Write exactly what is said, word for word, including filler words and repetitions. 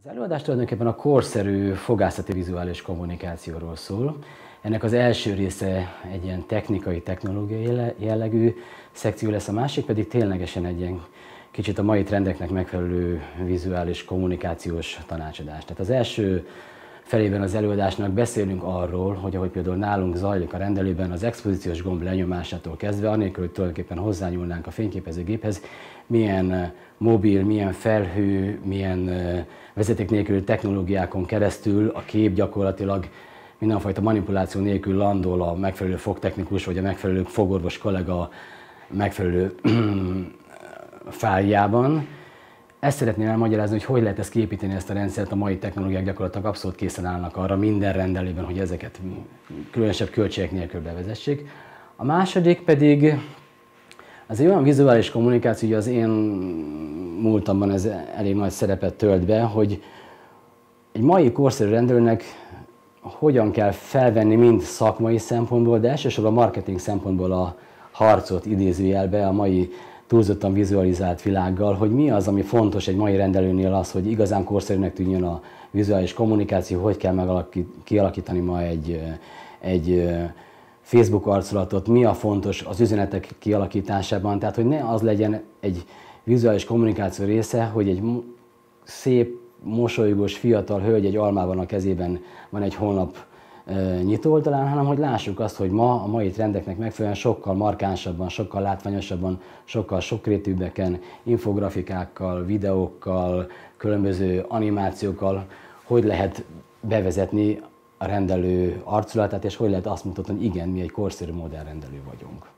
Az előadás tulajdonképpen a korszerű fogászati vizuális kommunikációról szól. Ennek az első része egy ilyen technikai, technológiai jellegű szekció lesz, a másik pedig ténylegesen egy ilyen kicsit a mai trendeknek megfelelő vizuális kommunikációs tanácsadás. Tehát az első felében az előadásnak beszélünk arról, hogy ahogy például nálunk zajlik a rendelőben az expozíciós gomb lenyomásától kezdve, anélkül, hogy tulajdonképpen hozzányúlnánk a fényképezőgéphez, milyen mobil, milyen felhő, milyen vezeték nélküli technológiákon keresztül a kép gyakorlatilag mindenfajta manipuláció nélkül landol a megfelelő fogtechnikus vagy a megfelelő fogorvos kollega megfelelő fájljában. Ezt szeretném elmagyarázni, hogy hogy lehet ezt kiépíteni, ezt a rendszert. A mai technológiák gyakorlatilag abszolút készen állnak arra minden rendelőben, hogy ezeket különösebb költségek nélkül bevezessék. A második pedig az egy olyan vizuális kommunikáció, hogy az én múltamban ez elég nagy szerepet tölt be, hogy egy mai korszerű rendelőnek hogyan kell felvenni mind szakmai szempontból, de elsősorban marketing szempontból a harcot idézőjelbe a mai túlzottan vizualizált világgal, hogy mi az, ami fontos egy mai rendelőnél az, hogy igazán korszerűnek tűnjön a vizuális kommunikáció, hogy kell kialakítani ma egy, egy Facebook arculatot, mi a fontos az üzenetek kialakításában, tehát hogy ne az legyen egy vizuális kommunikáció része, hogy egy szép, mosolygós fiatal hölgy egy almában a kezében van egy honlap nyitó oldalán, hanem hogy lássuk azt, hogy ma a mai trendeknek megfelelően sokkal markánsabban, sokkal látványosabban, sokkal sokrétűbbeken, infografikákkal, videókkal, különböző animációkkal, hogy lehet bevezetni a rendelő arculatát, és hogy lehet azt mutatni, hogy igen, mi egy korszerű modern rendelő vagyunk.